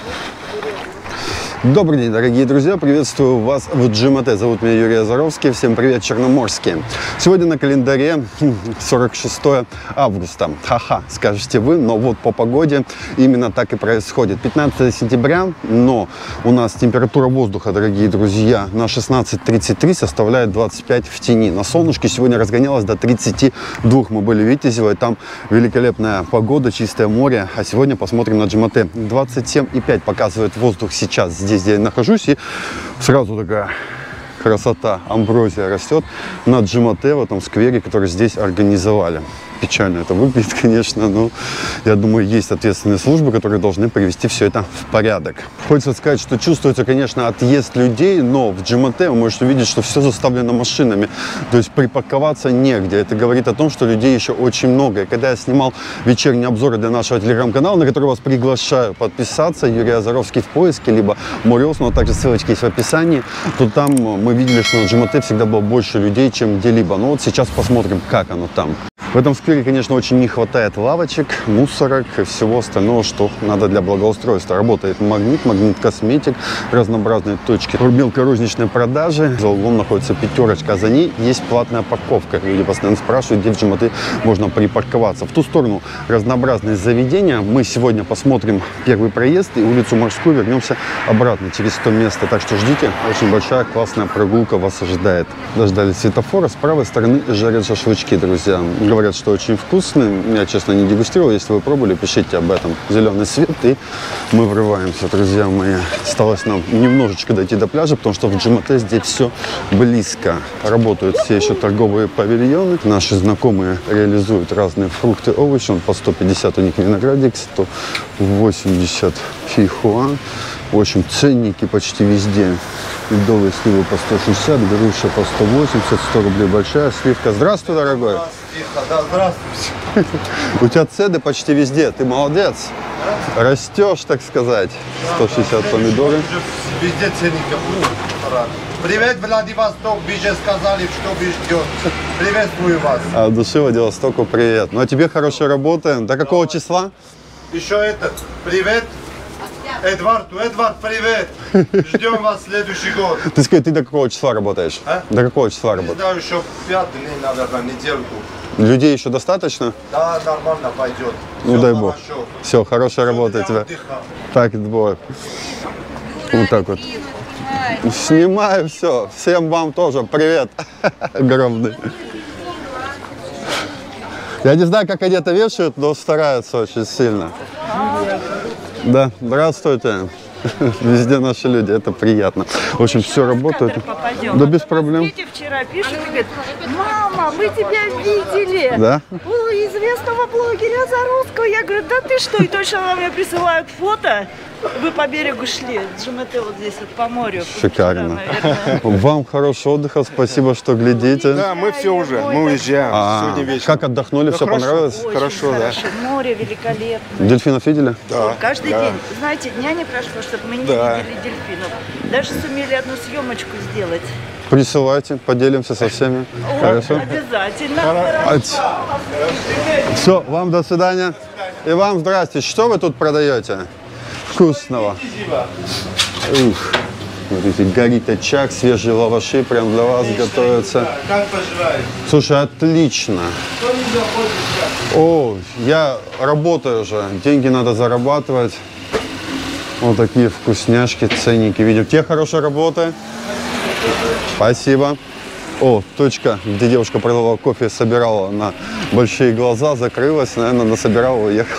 Добрый день, дорогие друзья! Приветствую вас в Джимате. Зовут меня Юрий Азаровский. Всем привет, черноморские! Сегодня на календаре 46 августа. Ха-ха, скажете вы, но вот по погоде именно так и происходит. 15 сентября, но у нас температура воздуха, дорогие друзья, на 16:33 составляет 25 в тени. На солнышке сегодня разгонялось до 32. Мы были в Витязево, и там великолепная погода, чистое море. А сегодня посмотрим на Джимате. 27,5 показывает воздух сейчас здесь, где я нахожусь, и сразу такая красота, амброзия растет на Джимате, в этом сквере, который здесь организовали. Печально это выглядит, конечно, но я думаю, есть ответственные службы, которые должны привести все это в порядок. Хочется сказать, что чувствуется, конечно, отъезд людей, но в Джимате вы можете увидеть, что все заставлено машинами, то есть припарковаться негде. Это говорит о том, что людей еще очень много. И когда я снимал вечерние обзоры для нашего телеграм-канала, на который вас приглашаю подписаться, Юрий Азаровский в поиске, либо Морёс, но также ссылочки есть в описании, то там мы видели, что на Джимате всегда было больше людей, чем где-либо. Но вот сейчас посмотрим, как оно там. В этом сквере, конечно, очень не хватает лавочек, мусорок и всего остального, что надо для благоустройства. Работает магнит, магнит-косметик, разнообразные точки мелкорозничной продажи. За углом находится пятерочка, а за ней есть платная парковка. Люди постоянно спрашивают, где в Джимате можно припарковаться. В ту сторону разнообразные заведения. Мы сегодня посмотрим первый проезд и улицу Морскую, вернемся обратно через то место. Так что ждите, очень большая классная прогулка вас ожидает. Дождались светофора, с правой стороны жарят шашлычки, друзья. Говорят, что очень вкусный. Я, честно, не дегустировал. Если вы пробовали, пишите об этом. Зеленый свет, и мы врываемся, друзья мои. Осталось нам немножечко дойти до пляжа, потому что в Джимате здесь все близко. Работают все еще торговые павильоны. Наши знакомые реализуют разные фрукты, овощи. Он по 150 у них виноградик, 180 фейхоа. В общем, ценники почти везде. Медовые сливы по 160, груша по 180, 100 рублей большая сливка. Здравствуй, дорогой. Да, здравствуйте. У тебя цены почти везде, ты молодец. Растешь, так сказать. 160 помидоры. Везде ценники. Привет, Владивосток, вы же сказали, что вы ждете. Приветствую вас. От души Владивостоку привет. Ну а тебе хорошая работа. До какого числа? Еще этот. Привет. Эдвард, привет. Ждем вас в следующий год. Ты скажи, ты до какого числа работаешь? А? До какого числа Не работаешь? знаю, еще 5 дней, наверное, недельку. Людей еще достаточно? Да, нормально пойдет. Ну Все дай бог. хорошо. Все, хорошая работа у Для тебя. отдыха. Так, бог. Вот так вот. Снимаю все. Всем вам тоже привет. Огромный. Я не знаю, как они это вешают, но стараются очень сильно. Да, здравствуйте. Везде наши люди, это приятно. В общем, все работает. Да без проблем. Дети вчера пишут и говорят: мама, мы тебя видели. Да? У известного блогера Азаровского. Я говорю: да ты что? И точно мне присылают фото. Вы по берегу шли, Джимате вот здесь вот по морю. Шикарно. Вчера, вам хорошего отдыха, спасибо, что глядите. Да, мы все уже, мы уезжаем сегодня вечером. Как отдохнули, все хорошо. понравилось? Очень Хорошо, да. Море великолепное. Дельфинов видели? Да, Каждый да. день. Знаете, дня не прошло, чтобы мы не Да. видели дельфинов. Даже сумели одну съемочку сделать. Присылайте, поделимся со всеми. Хорошо? Обязательно. Все, вам до свидания. И вам здрасте. Что вы тут продаете? Вкусного. Ух, смотрите, горит очаг, свежие лаваши прям для вас готовятся. Как поживаете? Слушай, отлично. О, я работаю же, деньги надо зарабатывать. Вот такие вкусняшки, ценники. Видим, где хорошая работа. Спасибо. О, точка, где девушка продавала кофе, собирала на большие глаза, закрылась, наверное, насобирала и уехала.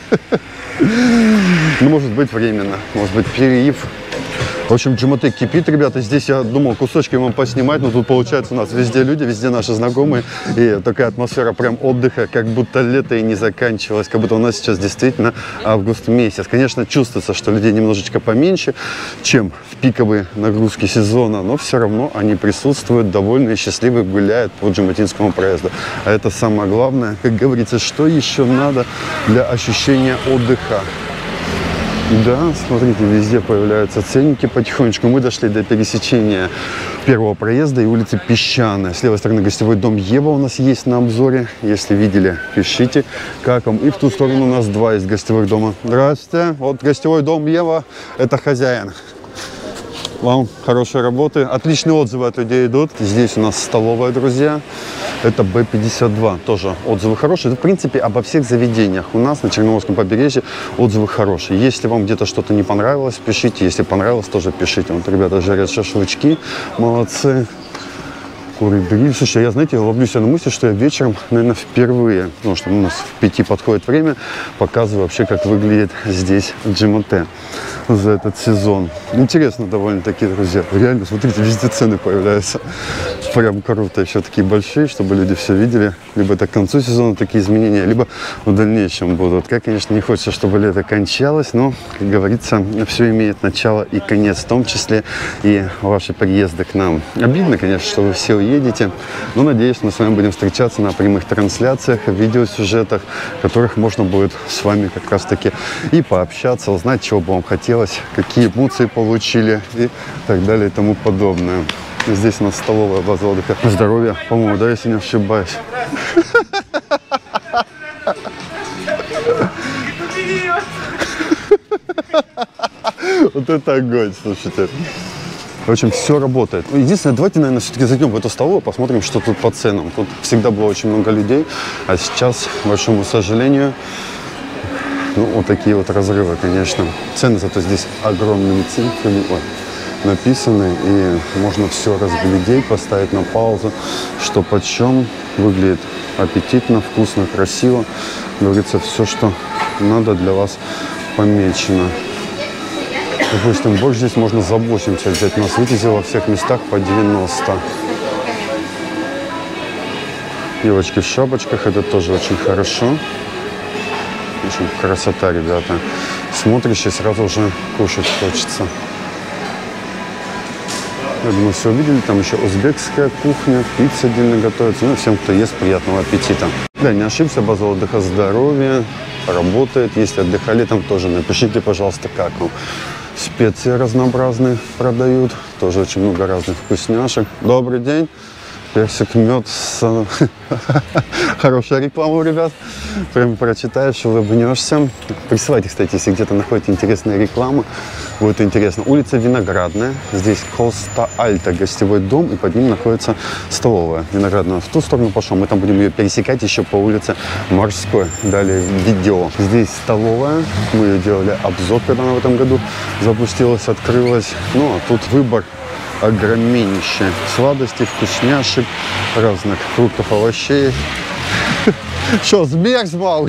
Ну, может быть, временно, может быть, перерыв. В общем, Джимате кипит, ребята. Здесь я думал кусочки вам поснимать, но тут получается у нас везде люди, везде наши знакомые. И такая атмосфера прям отдыха, как будто лето и не заканчивалось, как будто у нас сейчас действительно август месяц. Конечно, чувствуется, что людей немножечко поменьше, чем в пиковые нагрузки сезона, но все равно они присутствуют, довольные, счастливые, гуляют по Джиматинскому проезду. А это самое главное, как говорится, что еще надо для ощущения отдыха. Да, смотрите, везде появляются ценники потихонечку. Мы дошли до пересечения первого проезда и улицы Песчаная. С левой стороны гостевой дом Ева у нас есть на обзоре. Если видели, пишите, как вам. И в ту сторону у нас два есть гостевых дома. Здравствуйте. Вот гостевой дом Ева, это хозяин. Вам хорошей работы. Отличные отзывы от людей идут. Здесь у нас столовая, друзья. Это Б-52. Тоже отзывы хорошие. Это, в принципе, обо всех заведениях у нас на Черноморском побережье отзывы хорошие. Если вам где-то что-то не понравилось, пишите. Если понравилось, тоже пишите. Вот ребята жарят шашлычки. Молодцы. Куры гриль. Слушай, я, знаете, ловлю себя на мысли, что я вечером, наверное, впервые, потому что у нас в 5 подходит время, показываю вообще, как выглядит здесь Джимете за этот сезон. Интересно довольно-таки, друзья. Реально, смотрите, везде цены появляются. Прям круто. Еще такие большие, чтобы люди все видели. Либо это к концу сезона такие изменения, либо в дальнейшем будут. Как, конечно, не хочется, чтобы лето кончалось, но, как говорится, все имеет начало и конец, в том числе и ваши приезды к нам. Обидно, конечно, что вы все уедете, но надеюсь, мы с вами будем встречаться на прямых трансляциях, видеосюжетах, в которых можно будет с вами как раз-таки и пообщаться, узнать, чего бы вам хотелось, какие эмоции получили и так далее и тому подобное. Здесь у нас столовая база отдыха здоровья, по-моему, да, если не ошибаюсь. Вот это огонь, слушайте. В общем, все работает. Единственное, давайте, наверное, все-таки зайдем в эту столовую, посмотрим, что тут по ценам. Тут всегда было очень много людей, а сейчас, к большому сожалению, ну, вот такие вот разрывы, конечно. Цены зато здесь огромными цифрами написаны, и можно все разглядеть, поставить на паузу, что почем. Выглядит аппетитно, вкусно, красиво. Говорится, все, что надо, для вас помечено. Допустим, борщ здесь можно за 80 взять. Нас вытязил во всех местах по 90. Девочки в шапочках, это тоже очень хорошо. В общем, красота, ребята. Смотришь и сразу уже кушать хочется. Я думаю, все увидели. Там еще узбекская кухня, пицца отдельно готовится. Ну, всем, кто ест, приятного аппетита. Да, не ошибся, база отдыха здоровья работает. Если отдыхали там, тоже напишите, пожалуйста, как вам. Специи разнообразные продают. Тоже очень много разных вкусняшек. Добрый день. Персик, мед. Хорошая реклама, ребят. Прям прочитаешь, улыбнешься. Присылайте, кстати, если где-то находите интересные рекламы. Будет интересно. Улица Виноградная. Здесь Коста Альта, гостевой дом. И под ним находится столовая Виноградная. В ту сторону пошел. Мы там будем ее пересекать еще по улице Морской. Далее видео. Здесь столовая. Мы ее делали обзор, когда она в этом году запустилась, открылась. Ну, а тут выбор огромнейшие. Сладости, вкусняшек, разных фруктов, овощей. Что, змерзнул?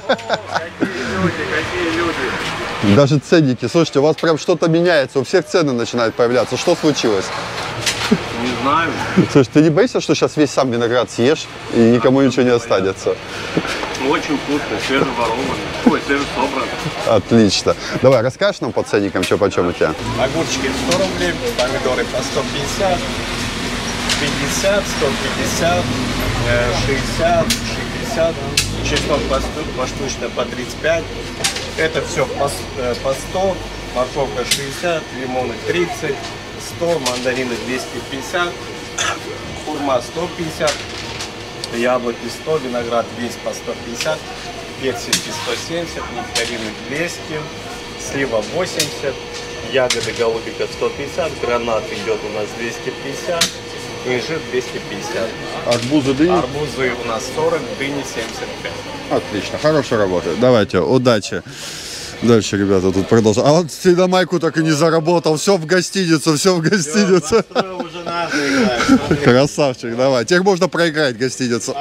Какие люди? Даже ценники. Слушайте, у вас прям что-то меняется. У всех цены начинают появляться. Что случилось? Не знаю. Слушай, ты не боишься, что сейчас весь сам виноград съешь и никому ничего не останется? Очень вкусно, свежеворованный. Ой, свежесобран. Отлично. Давай, расскажешь нам по ценникам, что почем у тебя? Огурчики 100 рублей, помидоры по 150, 50, 150, 60, 60, чеснок поштучно по 35. Это все по 100, морковка 60, лимоны 30, 100, мандарины 250, хурма 150, яблоки 100, виноград весь по 150, персики 170, нектарины 200, слива 80, ягоды голубика 150, гранат идет у нас 250, инжир 250. Арбузы, дыни? Арбузы у нас 40, дыни 75. Отлично, хорошая работа. Давайте, удачи. Дальше, ребята, тут продолжим. А вот ты на майку так и не заработал. Все в гостиницу, все в гостиницу. Уже надо играть. Красавчик, давай. Теперь можно проиграть гостиницу.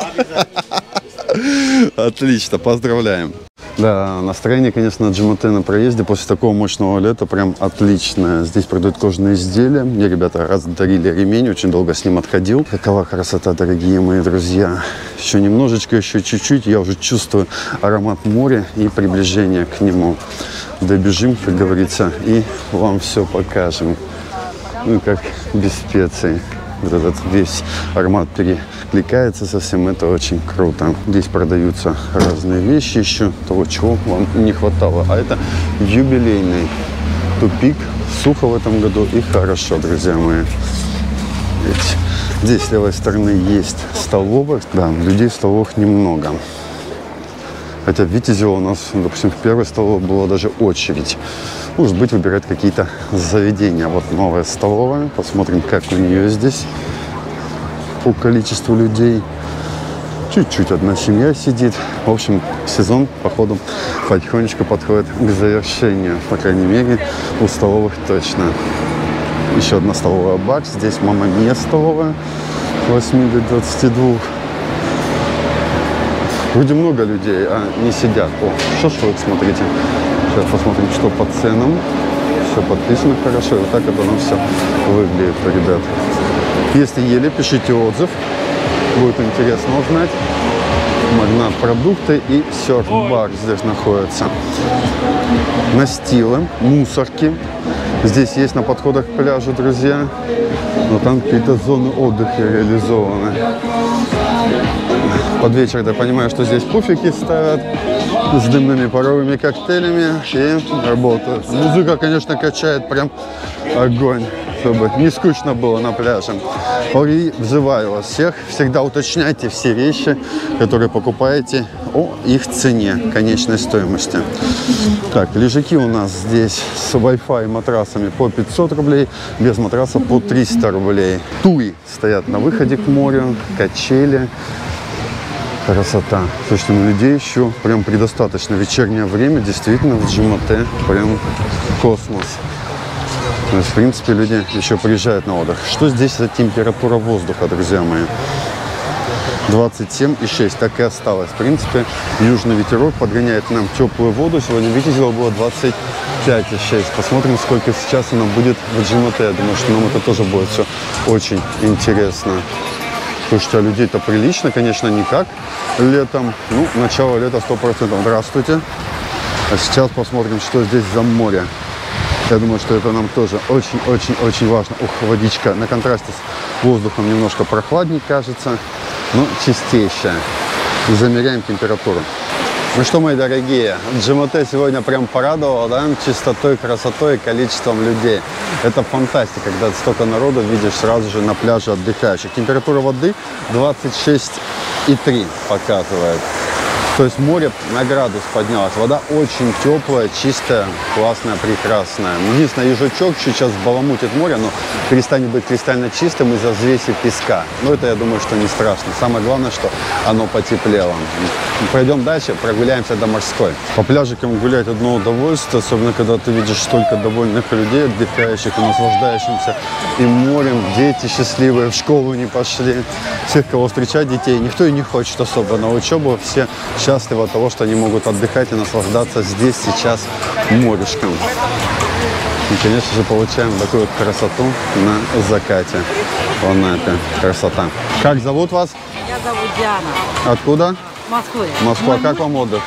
Отлично, поздравляем. Да, настроение, конечно, на Джимете на проезде после такого мощного лета прям отличное. Здесь продают кожаные изделия. Мне ребята раздарили ремень, очень долго с ним отходил. Какова красота, дорогие мои друзья. Еще немножечко, еще чуть-чуть, я уже чувствую аромат моря и приближение к нему. Добежим, как говорится, и вам все покажем. Ну, как без специй. вот этот весь аромат перекликается со всем, это очень круто. Здесь продаются разные вещи еще, того, чего вам не хватало. А это юбилейный тупик. Сухо в этом году и хорошо, друзья мои. Здесь с левой стороны есть столовая. Да, людей в столовых немного. Хотя в Витязево у нас, допустим, в первой столовой была даже очередь. Может быть, выбирать какие-то заведения. Вот новая столовая. Посмотрим, как у нее здесь по количеству людей. Чуть-чуть одна семья сидит. В общем, сезон, походу, потихонечку подходит к завершению. По крайней мере, у столовых точно. Еще одна столовая бар. Здесь Мама Мия столовая. С 8 до 22. Вроде много людей, а не сидят. О, шашлык, смотрите. Сейчас посмотрим, что по ценам. Все подписано хорошо. И вот так это оно все выглядит, ребят. Если ели, пишите отзыв. Будет интересно узнать. Магнат продукты и серф-бар здесь находится. Настилы, мусорки. Здесь есть на подходах к пляжу, друзья. Но там какие-то зоны отдыха реализованы. Под вечер, я понимаю, что здесь пуфики ставят с дымными паровыми коктейлями и работают. Музыка, конечно, качает прям огонь, чтобы не скучно было на пляже. И взываю вас всех, всегда уточняйте все вещи, которые покупаете, о их цене, конечной стоимости. Так, лежаки у нас здесь с Wi-Fi матрасами по 500 рублей, без матраса по 300 рублей. Туи стоят на выходе к морю, качели. Красота. Слушайте, ну людей еще прям предостаточно. Вечернее время действительно в Джимате прям космос. То есть, в принципе, люди еще приезжают на отдых. Что здесь за температура воздуха, друзья мои? 27,6. Так и осталось. В принципе, южный ветерок подгоняет нам теплую воду. Сегодня в Витязево было 25,6. Посмотрим, сколько сейчас она будет в Джимате. Я думаю, что нам это тоже будет все очень интересно. Слушайте, а людей-то прилично, конечно, не как летом. Ну, начало лета 100%. Здравствуйте. А сейчас посмотрим, что здесь за море. Я думаю, что это нам тоже очень-очень-очень важно. Ух, водичка на контрасте с воздухом немножко прохладнее кажется, но чистейшая. И замеряем температуру. Ну что, мои дорогие, Джимате сегодня прям порадовал, да, чистотой, красотой и количеством людей. Это фантастика, когда столько народу видишь сразу же на пляже отдыхающих. Температура воды 26,3 показывает. То есть море на градус поднялось. Вода очень теплая, чистая, классная, прекрасная. Единственное, ежачок сейчас баламутит море, но перестанет быть кристально чистым из-за взвеси песка. Но это, я думаю, что не страшно. Самое главное, что оно потеплело. Пройдем дальше, прогуляемся до морской. По пляжикам гулять одно удовольствие, особенно когда ты видишь столько довольных людей, отдыхающих и наслаждающихся и морем. Дети счастливые, в школу не пошли. Всех, кого встречать, детей, никто и не хочет особо на учебу. Все счастливы от того, что они могут отдыхать и наслаждаться здесь сейчас морешком. И, конечно же, получаем такую вот красоту на закате. Вон это красота. Как зовут вас? Меня зовут Диана. Откуда? Москвы. Москва. Как вам отдых?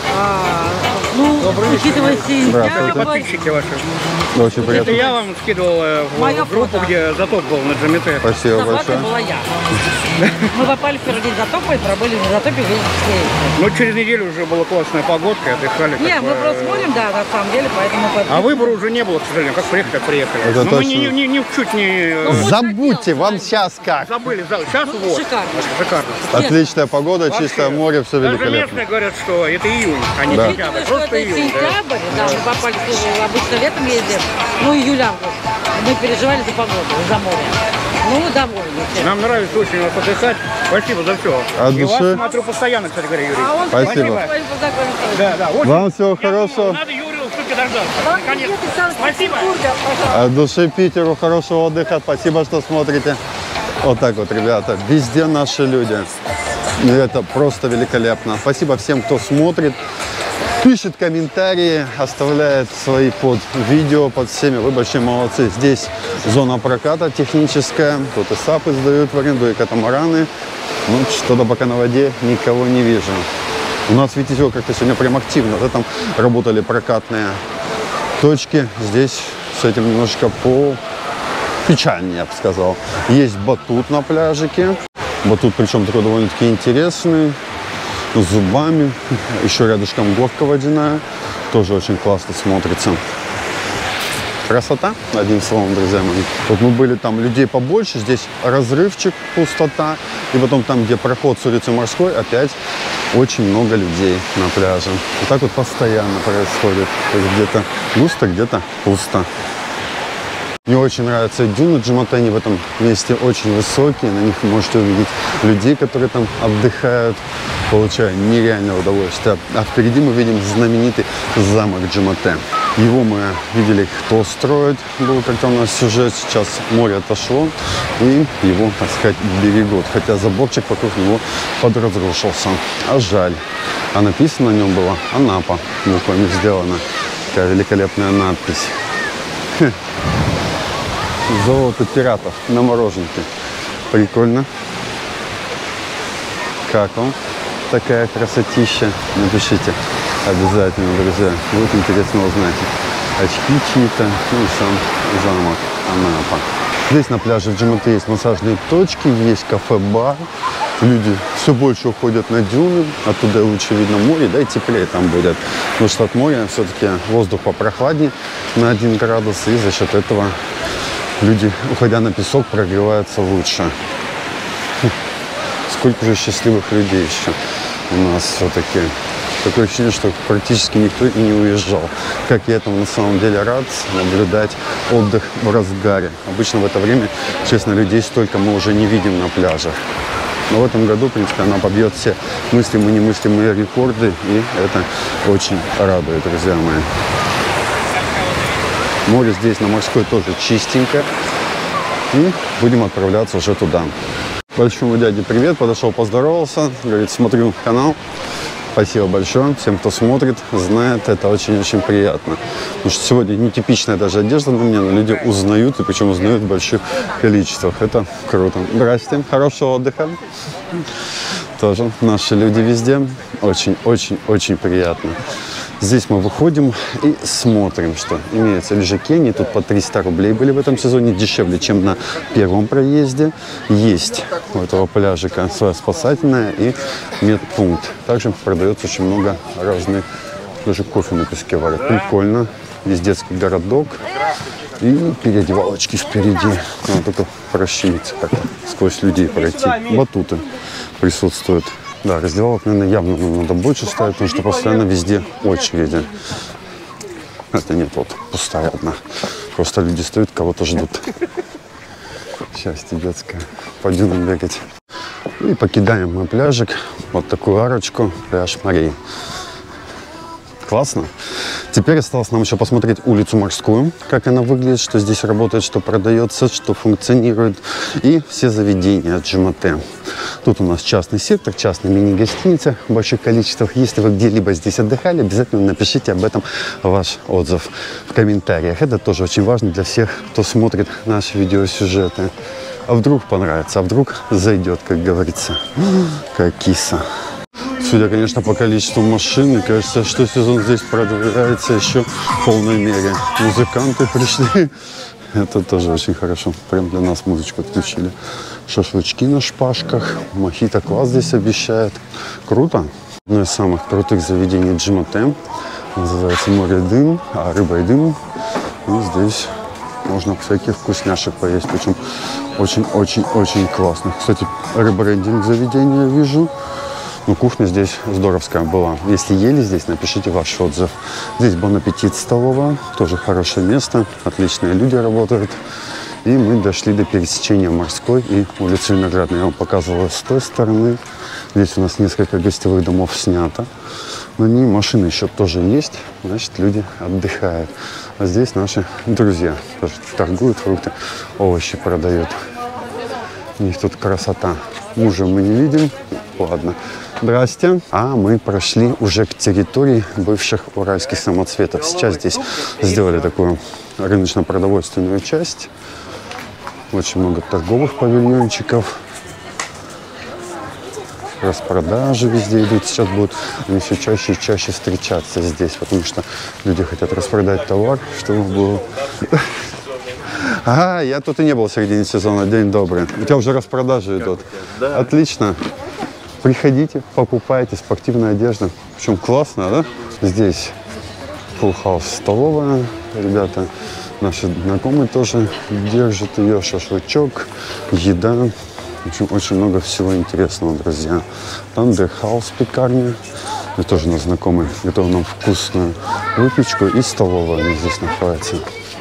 Учитывая Здравствуйте. Подписчики ваши. Очень Это приятно. я вам скидывал Моё в группу, фото. где затоп был на Джимате. Спасибо Собака большое. была я. Мы попали в первый день затопа и пробыли в затопе весь день. Но через неделю уже была классная погодка, отдыхали. Не, как мы бы. просто смотрим, да, на самом деле, поэтому... А выбора уже не было, к сожалению. Как приехали, так приехали. Это Но мы точно. чуть не Забудьте, вам сейчас как. забыли. Сейчас вот. Шикарно. Шикарно. Отличная погода, Вообще. чистое море, все Даже великолепно. местные говорят, что это июнь, а не Да. сентябрь. Учитывая, что Просто это июнь. Да. сентябрь, да, мы попали, обычно летом ездим, ну, июль-август. Мы переживали за погоду, за море. Ну, довольны все. Нам нравится очень вас отдыхать. Спасибо за все. От И вас души. смотрю постоянно, кстати говоря, Юрий. А он Спасибо. познакомился. Да, да. Очень. Вам всего Я хорошего. думал, надо Юрию все-таки дождаться. Наконец. Спасибо. От души Питеру хорошего отдыха. Спасибо, что смотрите. Вот так вот, ребята. Везде наши люди. И это просто великолепно. Спасибо всем, кто смотрит. Пишет комментарии, оставляет свои под видео, под всеми. Вы большие молодцы. Здесь зона проката техническая. Тут и САПы сдают в аренду, и катамараны. Ну, что-то пока на воде никого не вижу. У нас, видите, как-то сегодня прям активно. Да, там работали прокатные точки. Здесь с этим немножко печальнее, я бы сказал. Есть батут на пляжике. Батут, причем такой довольно-таки интересный, с зубами. Еще рядышком горка водяная. Тоже очень классно смотрится. Красота, одним словом, друзья мои. Вот мы были там, людей побольше, здесь разрывчик, пустота. И потом там, где проход с улицы Морской, опять очень много людей на пляже. Вот так вот постоянно происходит. То есть где-то густо, где-то пусто. Мне очень нравятся дюны Джимате, они в этом месте очень высокие. На них вы можете увидеть людей, которые там отдыхают, получая нереальное удовольствие. А впереди мы видим знаменитый замок Джимате. Его мы видели, кто строит. Был как-то у нас сюжет. Сейчас море отошло. И его, так сказать, берегут. Хотя заборчик вокруг него подразрушился. А жаль. А написано на нем было Анапа. Буквами сделано. Такая великолепная надпись. Золото пиратов на мороженке. Прикольно. Как вам такая красотища? Напишите обязательно, друзья. Будет интересно узнать. Очки чьи-то, ну и сам замок Анапа. Здесь на пляже в Джимате есть массажные точки, есть кафе-бар. Люди все больше уходят на дюны, оттуда лучше видно море, да и теплее там будет. Потому что от моря все-таки воздух попрохладнее на 1 градус, и за счет этого люди, уходя на песок, прогреваются лучше. Сколько же счастливых людей еще у нас все-таки. Такое ощущение, что практически никто и не уезжал. Как я этому на самом деле рад, наблюдать отдых в разгаре. Обычно в это время, честно, людей столько мы уже не видим на пляжах. Но в этом году, в принципе, она побьет все мыслимые и немыслимые рекорды. И это очень радует, друзья мои. Море здесь на Морской тоже чистенько. И будем отправляться уже туда. Большому дяде привет, подошел, поздоровался. Говорит, смотрю канал. Спасибо большое всем, кто смотрит, знает, это очень-очень приятно. Потому что сегодня нетипичная даже одежда на мне, но люди узнают, и причем узнают в больших количествах. Это круто. Здрасте, хорошего отдыха. Тоже наши люди везде. Очень-очень-очень приятно. Здесь мы выходим и смотрим, что имеются лежаки. Они тут по 300 рублей были в этом сезоне, дешевле, чем на первом проезде. Есть у этого пляжика своя спасательная и медпункт. Также продается очень много разных, даже кофе на песке варят. Прикольно. Здесь детский городок и переодевалочки впереди. Надо только прощемиться, как сквозь людей пройти. Батуты присутствуют. Да, раздевалок, наверное, явно нам надо больше ставить, потому что постоянно везде очереди. Это нет, вот пустая одна. Просто люди стоят, кого-то ждут. Счастье детское. Пойдем бегать. И покидаем мы пляжик. Вот такую арочку. Пляж морей. Классно. Теперь осталось нам еще посмотреть улицу Морскую, как она выглядит, что здесь работает, что продается, что функционирует. И все заведения Джимате. Тут у нас частный сектор, частные мини-гостиницы в больших количествах. Если вы где-либо здесь отдыхали, обязательно напишите об этом ваш отзыв в комментариях. Это тоже очень важно для всех, кто смотрит наши видеосюжеты. А вдруг понравится, а вдруг зайдет, как говорится. Какая киса. Судя, конечно, по количеству машин, кажется, что сезон здесь продолжается еще в полной мере. Музыканты пришли. Это тоже очень хорошо. Прям для нас музычку отключили. Шашлычки на шпажках. Мохито класс здесь обещает. Круто. Одно из самых крутых заведений Джимате. Называется «Море дым», а рыба и дым. И здесь можно всяких вкусняшек поесть. Причем очень-очень-очень классных. Кстати, ребрендинг заведения вижу. Ну, кухня здесь здоровская была. Если ели здесь, напишите ваш отзыв. Здесь Бон Аппетит столовая. Тоже хорошее место. Отличные люди работают. И мы дошли до пересечения Морской и улицы Виноградной. Я вам показывала с той стороны. Здесь у нас несколько гостевых домов снято. На ней машины еще тоже есть. Значит, люди отдыхают. А здесь наши друзья. Тоже торгуют фрукты, овощи продают. У них тут красота. Мужа мы не видим. Ладно. Здрасте. А мы прошли уже к территории бывших уральских самоцветов. Сейчас здесь сделали такую рыночно-продовольственную часть. Очень много торговых павильончиков. Распродажи везде идут. Сейчас будут они все чаще и чаще встречаться здесь, потому что люди хотят распродать товар, чтобы было Ага, я тут и не был в середине сезона. День добрый. У тебя уже распродажи идут. Да. Отлично. Приходите, покупайте спортивную одежду. Причем классно, да? Здесь Full House столовая. Ребята, наши знакомые тоже держат ее. Шашлычок, еда. В общем, очень много всего интересного, друзья. Thunder House пекарня. Это тоже наш знакомый готовит нам вкусную выпечку. И столовая здесь находится.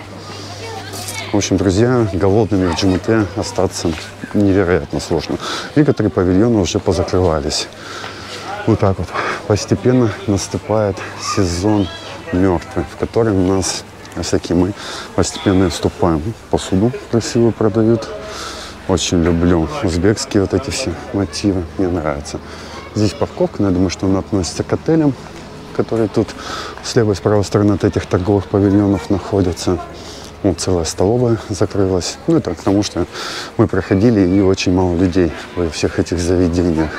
В общем, друзья, голодными в Джимете остаться невероятно сложно. Некоторые павильоны уже позакрывались. Вот так вот постепенно наступает сезон мертвый, в который у нас всякие мы постепенно вступаем. Посуду красивую продают. Очень люблю узбекские вот эти все мотивы. Мне нравятся. Здесь парковка, но я думаю, что она относится к отелям, которые тут с левой и с правой стороны от этих торговых павильонов находятся. Вот целая столовая закрылась. Ну, это потому что мы проходили, и очень мало людей во всех этих заведениях.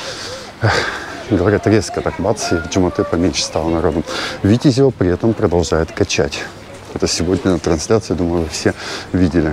Говорят, резко так бац, и в Джимете поменьше стало народу. Витязева при этом продолжает качать. Это сегодня на трансляции, думаю, вы все видели.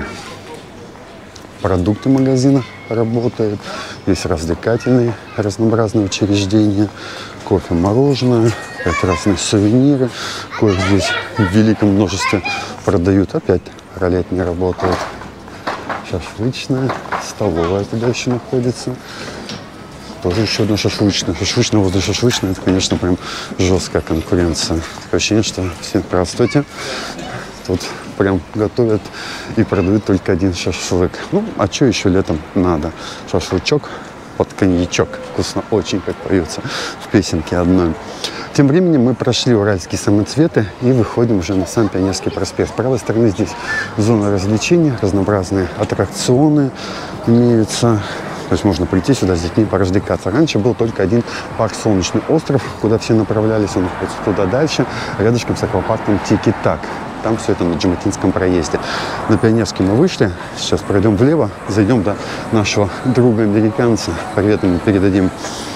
Продукты магазина работают. Есть развлекательные разнообразные учреждения. Кофе, мороженое, разные сувениры, коих здесь в великом множестве продают. Опять ролет не работает. Шашлычная, столовая туда еще находится. Тоже еще одна шашлычная. Шашлычная возле шашлычной, это, конечно, прям жесткая конкуренция. Такое ощущение, что всем здравствуйте. Тут прям готовят и продают только один шашлык. Ну, а что еще летом надо? Шашлычок под коньячок. Вкусно очень, как поется в песенке одной. Тем временем мы прошли уральские самоцветы и выходим уже на сам Пионерский проспект. С правой стороны здесь зона развлечений, разнообразные аттракционы имеются. То есть можно прийти сюда с детьми поразвлекаться. Раньше был только один парк «Солнечный остров», куда все направлялись. Он находится туда дальше, рядышком с аквапарком «Тики-так». Там все это на Джимотинском проезде. На Пионерский мы вышли. Сейчас пройдем влево, зайдем до нашего друга-американца. Привет ему передадим.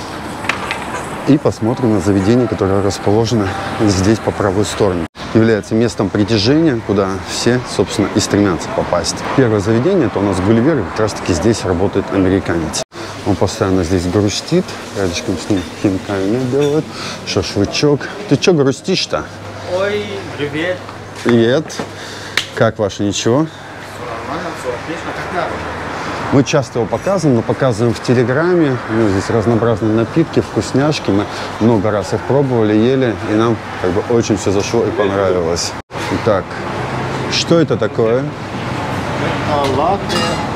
И посмотрим на заведение, которое расположено здесь по правой стороне. Является местом притяжения, куда все, собственно, и стремятся попасть. Первое заведение, это у нас Гулливер, и как раз таки здесь работает американец. Он постоянно здесь грустит, рядышком с ним хинкальные делают, шашлычок. Ты что грустишь-то? Ой, привет. Привет. Как ваше, ничего? Нормально, все отлично, как надо. Мы часто его показываем, но показываем в Телеграме. Ну, здесь разнообразные напитки, вкусняшки. Мы много раз их пробовали, ели, и нам как бы очень все зашло и понравилось. Итак, что это такое? Это латте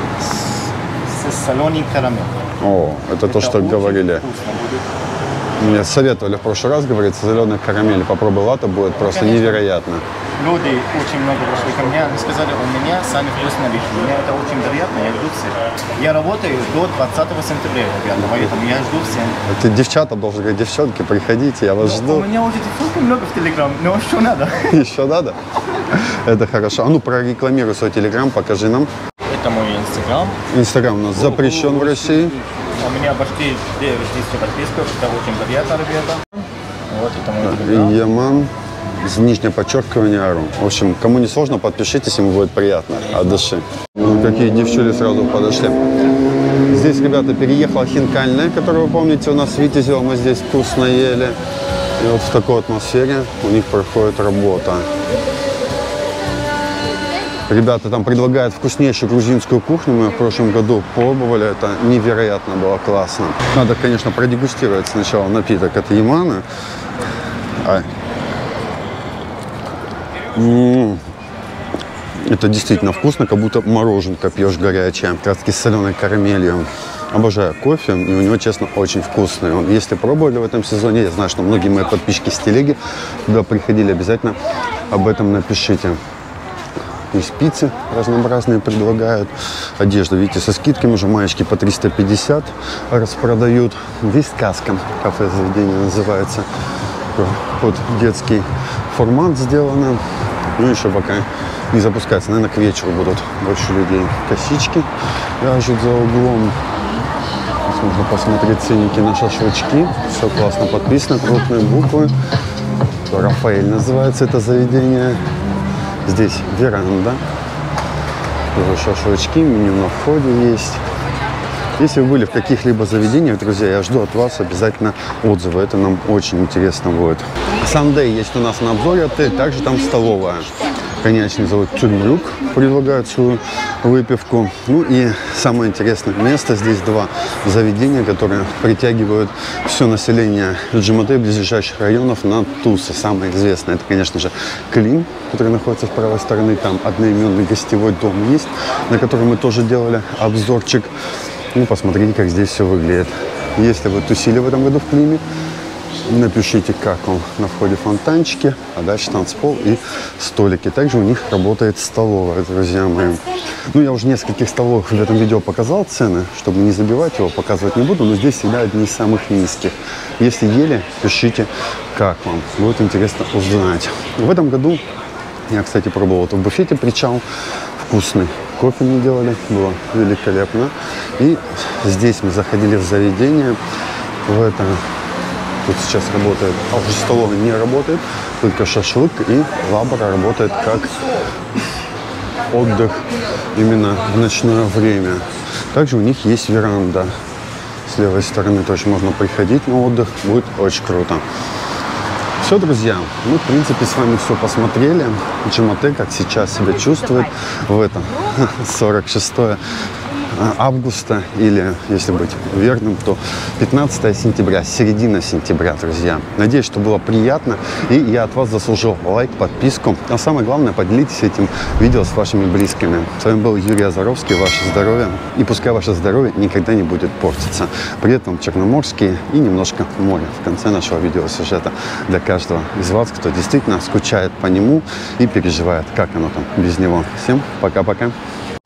с соленой карамелью. О, это то, что очень говорили. вкусно будет. Мне советовали в прошлый раз, говорит, зеленой карамели. Попробуй латте, будет просто Конечно. невероятно. Люди очень много пришли ко мне, они сказали, у меня самые вкусные вещи. Мне это очень приятно, я жду всех. Я работаю до 20 сентября, ребята, поэтому я жду всех. Ты девчата должен говорить, девчонки, приходите, я вас У жду. меня уже девчонки много в Телеграм, но что надо? Еще надо? Это хорошо. А ну, прорекламируй свой Телеграм, покажи нам. Это мой Инстаграм. Инстаграм у нас запрещен в России. У меня почти 9 тысяч подписков, это очень приятно, ребята. Вот, это мой Телеграм. Яман, нижнее подчеркивание, Ару. В общем, кому не сложно, подпишитесь, ему будет приятно от души. Ну, какие девчули сразу подошли. Здесь, ребята, переехала хинкальная, которую вы помните, у нас в Витязево мы здесь вкусно ели. И вот в такой атмосфере у них проходит работа. Ребята там предлагают вкуснейшую грузинскую кухню. Мы в прошлом году пробовали. Это невероятно было классно. Надо, конечно, продегустировать сначала напиток от Ямана. Это действительно вкусно, как будто мороженка пьешь горячее. Как раз таки с соленой карамелью. Обожаю кофе, и у него, честно, очень вкусный. Если пробовали в этом сезоне, я знаю, что многие мои подписчики с телеги туда приходили, обязательно об этом напишите. И спицы разнообразные предлагают. Одежда, видите, со скидками уже маечки по 350 распродают. Здесь сказка, кафе заведение называется. Вот детский формат сделано. Ну, еще пока не запускается. Наверное, к вечеру будут больше людей. Косички вяжут за углом. Здесь можно посмотреть ценники на шашлычки. Все классно подписано, крупные буквы. Рафаэль называется это заведение. Здесь веранда. Шашлычки, меню на входе есть. Если вы были в каких-либо заведениях, друзья, я жду от вас обязательно отзывы. Это нам очень интересно будет. Сандей есть у нас на обзоре отель, также там столовая. Коньячный завод Тюрмрюк предлагает свою выпивку. Ну и самое интересное место, здесь два заведения, которые притягивают все население Джиматы и близлежащих районов на тусы. Самое известное, это, конечно же, Клин, который находится с правой стороны. Там одноименный гостевой дом есть, на который мы тоже делали обзорчик. Ну, посмотрите, как здесь все выглядит. Если вы тусили в этом году в Климе, напишите, как он. На входе фонтанчики, а дальше танцпол и столики. Также у них работает столовая, друзья мои. Ну, я уже нескольких столовых в этом видео показал цены, чтобы не забивать его, показывать не буду, но здесь всегда одни из самых низких. Если ели, пишите, как вам. Будет интересно узнать. В этом году я, кстати, пробовал вот в буфете «Причал». Вкусный кофе мне делали, было великолепно. И здесь мы заходили в заведение, в это... Тут сейчас работает, а уже столовая не работает, только шашлык, и лабора работает как отдых именно в ночное время. Также у них есть веранда. С левой стороны тоже можно приходить на отдых, будет очень круто. Все, друзья, мы, в принципе, с вами все посмотрели. Джимате, как сейчас себя чувствует в этом 46 августа, или, если быть верным, то 15 сентября, середина сентября, друзья. Надеюсь, что было приятно, и я от вас заслужил лайк, подписку. А самое главное, поделитесь этим видео с вашими близкими. С вами был Юрий Азаровский, ваше здоровье, и пускай ваше здоровье никогда не будет портиться. Привет вам, Черноморские, и немножко море в конце нашего видеосюжета для каждого из вас, кто действительно скучает по нему и переживает, как оно там без него. Всем пока-пока.